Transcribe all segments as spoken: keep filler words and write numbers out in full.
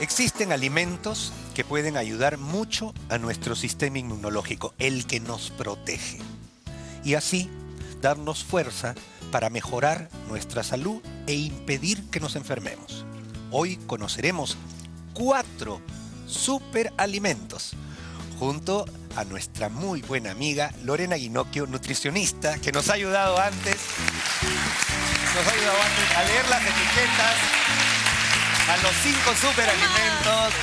Existen alimentos que pueden ayudar mucho a nuestro sistema inmunológico, el que nos protege. Y así darnos fuerza para mejorar nuestra salud e impedir que nos enfermemos. Hoy conoceremos cuatro superalimentos junto a nuestra muy buena amiga Lorena Guinocchio, nutricionista, que nos ha ayudado antes, nos ha ayudado antes a leer las etiquetas a los cinco superalimentos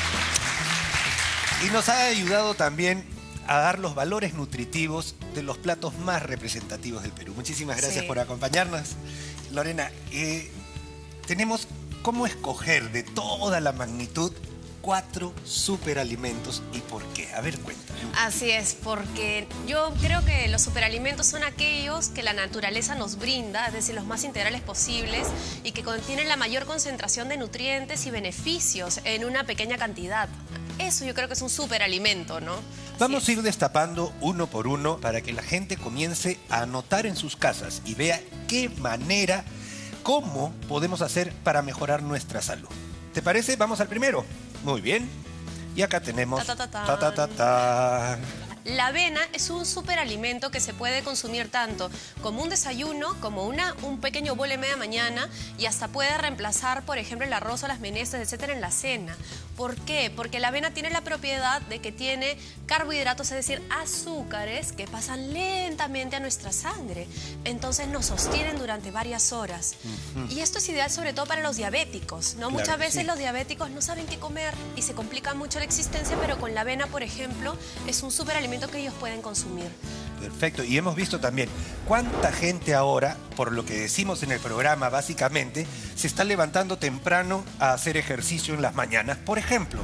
y nos ha ayudado también a dar los valores nutritivos de los platos más representativos del Perú. Muchísimas gracias sí. por acompañarnos. Lorena, eh, tenemos cómo escoger de toda la magnitud cuatro superalimentos y por qué. A ver, cuéntame. Así es, porque yo creo que los superalimentos son aquellos que la naturaleza nos brinda, es decir, los más integrales posibles y que contienen la mayor concentración de nutrientes y beneficios en una pequeña cantidad. Eso yo creo que es un superalimento, ¿no? Vamos a ir destapando uno por uno para que la gente comience a anotar en sus casas y vea qué manera, cómo podemos hacer para mejorar nuestra salud. ¿Te parece? Vamos al primero. Muy bien. Y acá tenemos... Ta, ta, ta, ta, ta, ta. La avena es un superalimento que se puede consumir tanto como un desayuno, como una, un pequeño bol en media mañana y hasta puede reemplazar, por ejemplo, el arroz o las menestras, etcétera, en la cena. ¿Por qué? Porque la avena tiene la propiedad de que tiene carbohidratos, es decir, azúcares que pasan lentamente a nuestra sangre. Entonces nos sostienen durante varias horas. Uh-huh. Y esto es ideal sobre todo para los diabéticos, ¿no? Claro, muchas veces sí. los diabéticos no saben qué comer y se complica mucho la existencia, pero con la avena, por ejemplo, es un superalimento que ellos pueden consumir. Perfecto. Y hemos visto también cuánta gente ahora, por lo que decimos en el programa básicamente, se está levantando temprano a hacer ejercicio en las mañanas, por ejemplo.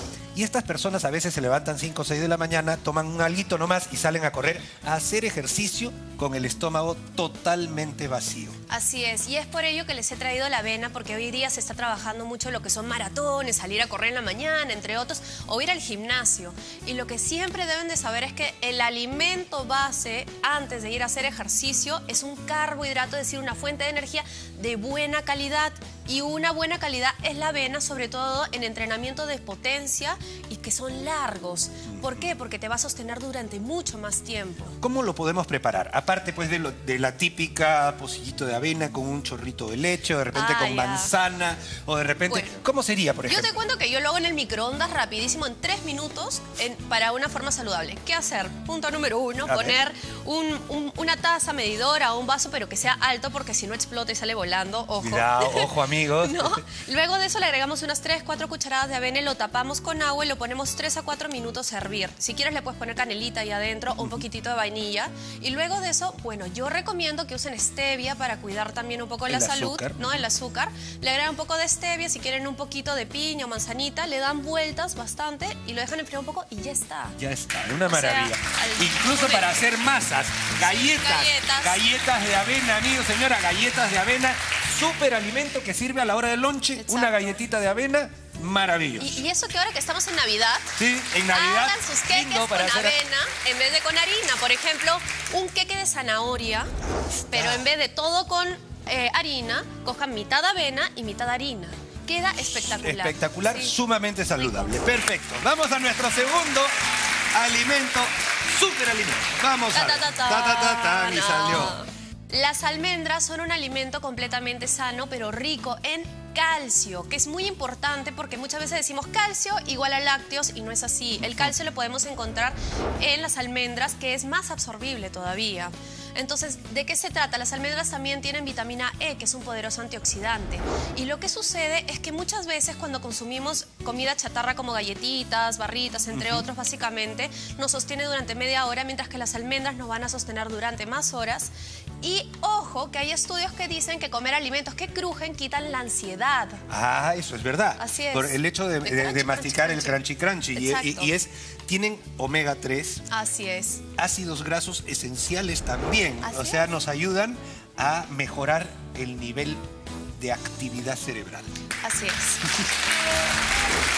Y estas personas a veces se levantan cinco o seis de la mañana, toman un alguito nomás y salen a correr, a hacer ejercicio con el estómago totalmente vacío. Así es, y es por ello que les he traído la avena, porque hoy día se está trabajando mucho lo que son maratones, salir a correr en la mañana, entre otros, o ir al gimnasio. Y lo que siempre deben de saber es que el alimento base antes de ir a hacer ejercicio es un carbohidrato, es decir, una fuente de energía de buena calidad. Y una buena calidad es la avena, sobre todo en entrenamiento de potencia y que son largos. ¿Por qué? Porque te va a sostener durante mucho más tiempo. ¿Cómo lo podemos preparar? Aparte pues de, lo, de la típica pocillito de avena con un chorrito de leche, o de repente ah, con ya. manzana, o de repente... Bueno, ¿cómo sería, por ejemplo? Yo te cuento que yo lo hago en el microondas rapidísimo, en tres minutos, en, para una forma saludable. ¿Qué hacer? Punto número uno, a poner un, un, una taza medidora o un vaso, pero que sea alto, porque si no explota y sale volando, ojo. Cuidado, ojo, amigo. ¿No? Luego de eso le agregamos unas tres, cuatro cucharadas de avena y lo tapamos con agua y lo ponemos tres a cuatro minutos a hervir. Si quieres le puedes poner canelita ahí adentro o un poquitito de vainilla. Y luego de eso, bueno, yo recomiendo que usen stevia para cuidar también un poco la salud, ¿no? El azúcar. Le agregan un poco de stevia, si quieren un poquito de piña o manzanita, le dan vueltas bastante y lo dejan enfriar un poco y ya está. Ya está, una maravilla. O sea, incluso para hacer masas, galletas, galletas, galletas de avena, amigos, señora, galletas de avena. Superalimento que sirve a la hora del lonche. Exacto. Una galletita de avena, maravilloso. Y, y eso que ahora que estamos en Navidad, sí, en Navidad hagan sus queques con hacer... avena en vez de con harina. Por ejemplo, un queque de zanahoria, pero ah. en vez de todo con eh, harina, cojan mitad avena y mitad harina. Queda espectacular. Espectacular, sí. Sumamente saludable. Rico. Perfecto. Vamos a nuestro segundo alimento, superalimento. Vamos ta, a ver. Ta, ta, ta, ta, ta, ta, ta, no. y salió. Las almendras son un alimento completamente sano, pero rico en calcio, que es muy importante porque muchas veces decimos calcio igual a lácteos y no es así. El calcio lo podemos encontrar en las almendras, que es más absorbible todavía. Entonces, ¿de qué se trata? Las almendras también tienen vitamina E, que es un poderoso antioxidante. Y lo que sucede es que muchas veces cuando consumimos comida chatarra como galletitas, barritas, entre uh-huh. otros, básicamente, nos sostiene durante media hora, mientras que las almendras nos van a sostener durante más horas. Y ojo, que hay estudios que dicen que comer alimentos que crujen quitan la ansiedad. Ah, eso es verdad. Así es. Por el hecho de, de, crunchy, de masticar crunchy, el crunchy crunchy. Y, y, y es, tienen omega tres. Así es. Ácidos grasos esenciales también. Así o sea, es. nos ayudan a mejorar el nivel de actividad cerebral. Así es.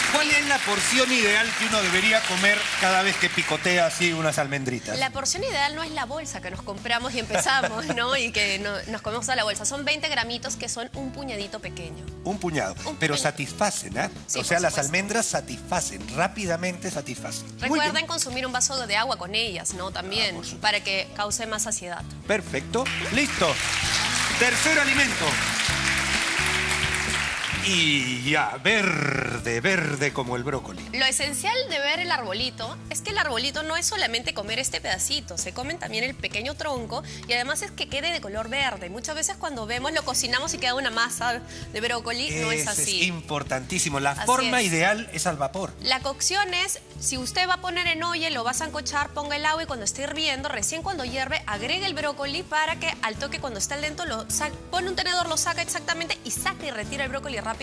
¿Cuál es la porción ideal que uno debería comer cada vez que picotea así unas almendritas? La porción ideal no es la bolsa que nos compramos y empezamos, ¿no? Y que no, nos comemos a la bolsa. Son veinte gramitos que son un puñadito pequeño. Un puñado. Un Pero pequeño. satisfacen, ¿eh? Sí, o sea, por las supuesto. almendras satisfacen, rápidamente satisfacen. Muy Recuerden bien. consumir un vaso de agua con ellas, ¿no? También, Ah, por supuesto. para que cause más saciedad. Perfecto. Listo. Tercer alimento. Y ya, verde, verde como el brócoli. Lo esencial de ver el arbolito es que el arbolito no es solamente comer este pedacito, se comen también el pequeño tronco y además es que quede de color verde. Muchas veces cuando vemos lo cocinamos y queda una masa de brócoli, no es Ese así. Es importantísimo. La Así forma es. ideal es al vapor. La cocción es, si usted va a poner en olla y lo va a sancochar, ponga el agua y cuando esté hirviendo, recién cuando hierve, agregue el brócoli para que al toque cuando está al dentro, lo sa- pone un tenedor, lo saca exactamente y saca y retira el brócoli rápidamente.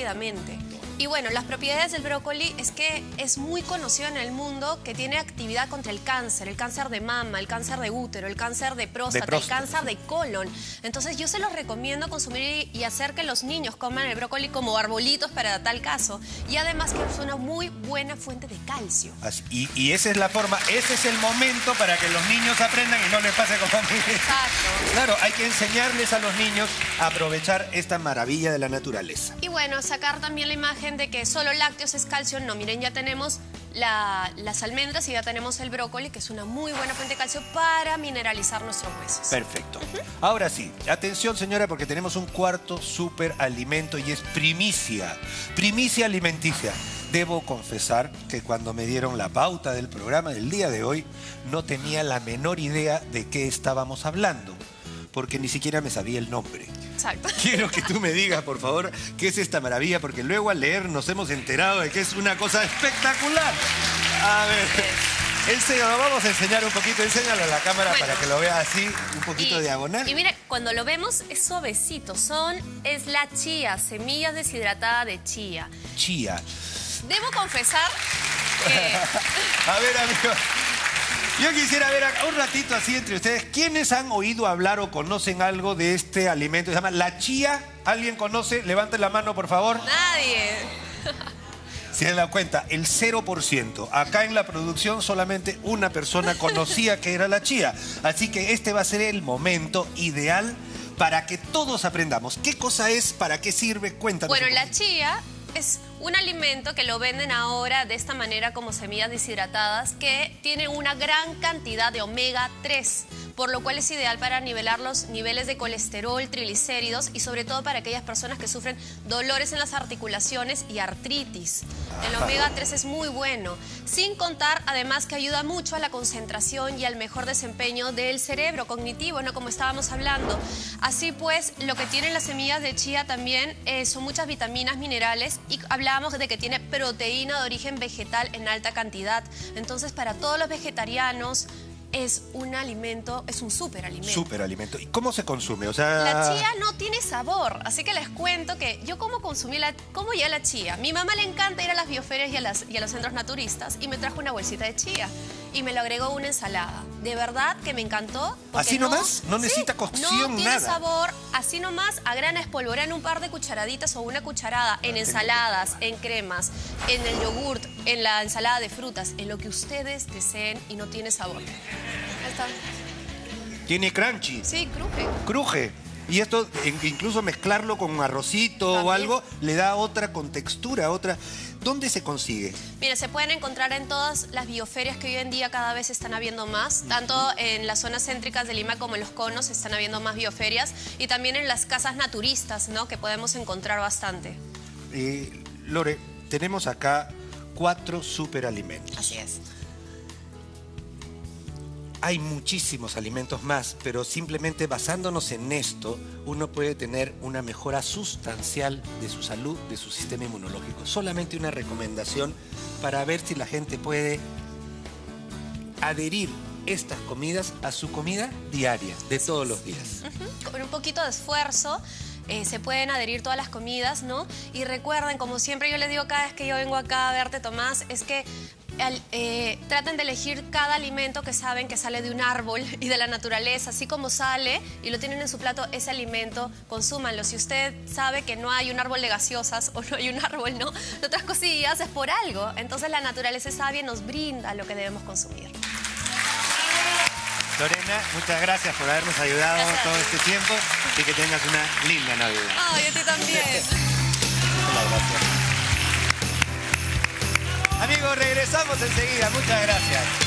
Y bueno, las propiedades del brócoli es que es muy conocido en el mundo que tiene actividad contra el cáncer, el cáncer de mama, el cáncer de útero, el cáncer de próstata, próstata. el cáncer de colon. Entonces yo se los recomiendo consumir y hacer que los niños coman el brócoli como arbolitos para tal caso. Y además que es una muy buena fuente de calcio. Así- Y, y esa es la forma, ese es el momento para que los niños aprendan y no les pase como a mí. Exacto. Claro, hay que enseñarles a los niños a aprovechar esta maravilla de la naturaleza. Y bueno, sacar también la imagen de que solo lácteos es calcio. No, miren, ya tenemos la- las almendras y ya tenemos el brócoli, que es una muy buena fuente de calcio para mineralizar nuestros huesos. Perfecto. Ahora sí, atención señora, porque tenemos un cuarto súper alimento y es primicia, primicia alimenticia. Debo confesar que cuando me dieron la pauta del programa del día de hoy, no tenía la menor idea de qué estábamos hablando, porque ni siquiera me sabía el nombre. Exacto. Quiero que tú me digas, por favor, qué es esta maravilla, porque luego al leer nos hemos enterado de que es una cosa espectacular. A ver, enséñalo, vamos a enseñar un poquito, enséñalo a la cámara Bueno. para que lo vea así, un poquito diagonal. Y mire, cuando lo vemos es suavecito. Son, es la chía, semillas deshidratadas de chía. Chía. Debo confesar que A ver, amigos. Yo quisiera ver acá un ratito así entre ustedes. ¿Quiénes han oído hablar o conocen algo de este alimento? Se llama la chía. ¿Alguien conoce? Levanten la mano, por favor. nadie. Se dan cuenta, el cero por ciento. Acá en la producción solamente una persona conocía que era la chía. Así que este va a ser el momento ideal para que todos aprendamos. ¿Qué cosa es? ¿Para qué sirve? Cuéntanos. Bueno, un la poquito. chía es un alimento que lo venden ahora de esta manera como semillas deshidratadas que tiene una gran cantidad de omega tres, por lo cual es ideal para nivelar los niveles de colesterol, triglicéridos y sobre todo para aquellas personas que sufren dolores en las articulaciones y artritis. El omega tres es muy bueno, sin contar además que ayuda mucho a la concentración y al mejor desempeño del cerebro cognitivo, ¿no? Como estábamos hablando. Así pues, lo que tienen las semillas de chía también eh, son muchas vitaminas, minerales y hablábamos de que tiene proteína de origen vegetal en alta cantidad. Entonces, para todos los vegetarianos es un alimento, es un súper alimento. Súper alimento. ¿Y cómo se consume? O sea... La chía no tiene sabor, así que les cuento que yo cómo consumí la, cómo llegué a la chía. Mi mamá le encanta ir a las bioferias y a, las, y a los centros naturistas y me trajo una bolsita de chía y me lo agregó a una ensalada. De verdad que me encantó. porque ¿Así nomás? No necesita Sí, cocción, no tiene nada. sabor, así nomás a grana espolvorean un par de cucharaditas o una cucharada en ensaladas, en cremas, en el yogurt, en la ensalada de frutas, en lo que ustedes deseen y no tiene sabor. Ahí está. Tiene crunchy. Sí, cruje. Cruje. Y esto, en- incluso mezclarlo con un arrocito o También. algo, le da otra contextura, otra... ¿Dónde se consigue? Mira, se pueden encontrar en todas las bioferias que hoy en día cada vez están habiendo más, tanto en las zonas céntricas de Lima como en los conos están habiendo más bioferias y también en las casas naturistas, ¿no? Que podemos encontrar bastante. Eh, Lore, tenemos acá cuatro superalimentos. Así es. Hay muchísimos alimentos más, pero simplemente basándonos en esto, uno puede tener una mejora sustancial de su salud, de su sistema inmunológico. Solamente una recomendación para ver si la gente puede adherir estas comidas a su comida diaria, de todos los días. Ujú. Con un poquito de esfuerzo eh, se pueden adherir todas las comidas, ¿no? Y recuerden, como siempre yo les digo cada vez que yo vengo acá a verte, Tomás, es que al, eh, traten de elegir cada alimento que saben que sale de un árbol y de la naturaleza, así como sale y lo tienen en su plato, ese alimento, consúmanlo. Si usted sabe que no hay un árbol de gaseosas o no hay un árbol, ¿no?, de otras cosillas, es por algo. Entonces la naturaleza es sabia y nos brinda lo que debemos consumir. Lorena, muchas gracias por habernos ayudado gracias. todo este tiempo y que tengas una linda Navidad. Ay, a ti también. Amigos, regresamos enseguida. Muchas gracias.